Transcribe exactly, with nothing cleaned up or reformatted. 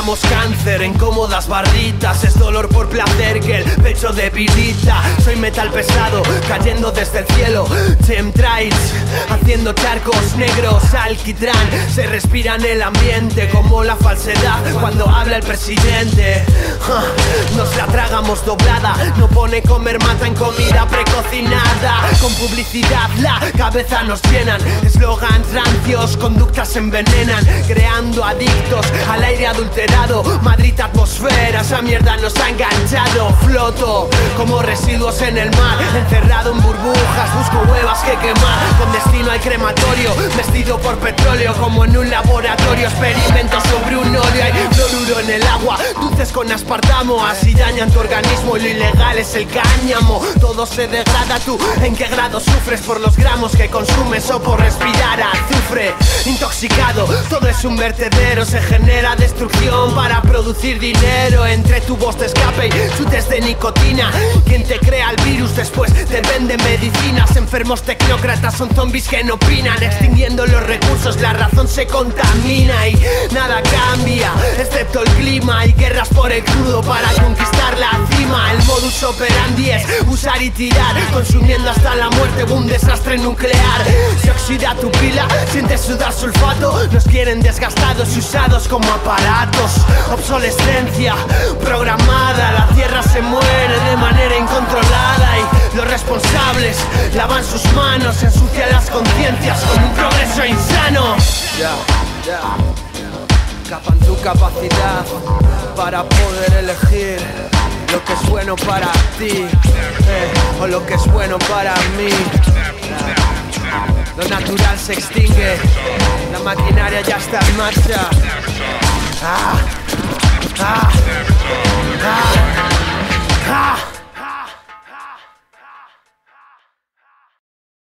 Sembramos cáncer en cómodas barritas. Es dolor por placer que el pecho debilita. Soy metal pesado, cayendo desde el cielo. Chemtrails, haciendo charcos negros. Alquitrán, se respira en el ambiente como la falsedad cuando habla el presidente. Nos la tragamos doblada. No pone comer, mata en comida precocinada. Con publicidad la cabeza nos llenan. Eslogans rancios, conductas envenenan, creando adictos al aire adulterado. Madrid atmósfera, esa mierda nos ha enganchado. Floto como residuos en el mar, encerrado en burbujas, busco huevas que quemar. Con destino al crematorio, vestido por petróleo. Como en un laboratorio, experimento sobre un óleo. Hay fluoruro en el agua, dulces con aspartamo. Así dañan tu organismo y lo ilegal es el cáñamo. Todo se degrada, tú en qué grado sufres por los gramos que consumes o por respirar azufre. Intoxicado, todo es un vertedero. Se genera destrucción para producir dinero. Entre tubos de escape y chutes de nicotina. Quien te crea el virus después te vende medicinas. Enfermos tecnócratas son zombies que no opinan. Extinguiendo los recursos la razón se contamina. Y nada cambia, excepto el clima. Y guerras por el crudo para conquistar la cima. El modus operandi es usar y tirar, consumiendo hasta la muerte, un desastre nuclear. Se oxida tu pila, sientes sudar sulfato. Nos quieren desgastados y usados como aparatos. Obsolescencia programada, la tierra se muere de manera incontrolada. Y los responsables lavan sus manos, ensucian las conciencias con un progreso insano. Ya, ya, capan tu capacidad para poder elegir lo que es bueno para ti, eh, o lo que es bueno para mí. Lo natural se extingue, la maquinaria ya está en marcha. Ah.